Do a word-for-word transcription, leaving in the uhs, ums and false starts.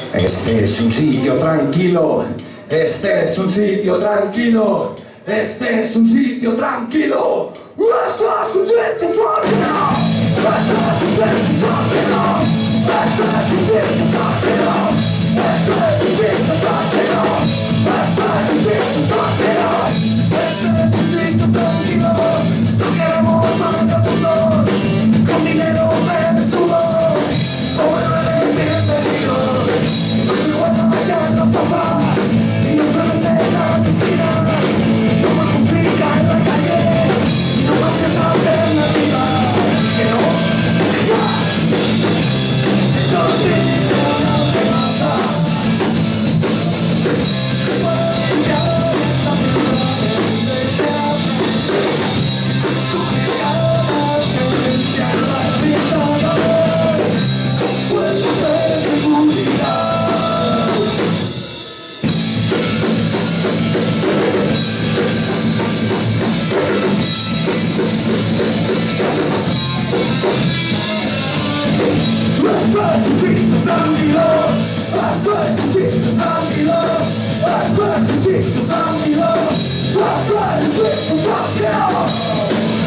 Este es un sitio tranquilo, este es un sitio tranquilo, este es un sitio tranquilo. Esto es un sitio tranquilo, esto es un sitio tranquilo, esto es un sitio tranquilo, esto es un sitio tranquilo, esto es un sitio tranquilo, esto es un sitio tranquilo. No queremos más vagabundos, con dinero me subo, como eres bienvenido. No se juega ya no pasa, y no se vende en las esquinas, no más música en la calle, no más que la alternativa, que no, que ya, eso sí, no te pasa, que puede ya esta vida de teatro, tu mirada que ya la vida puede ser seguridad. Esto es un sitio tranquilo, esto es un sitio tranquilo, esto es un sitio tranquilo, esto es un sitio tranquilo.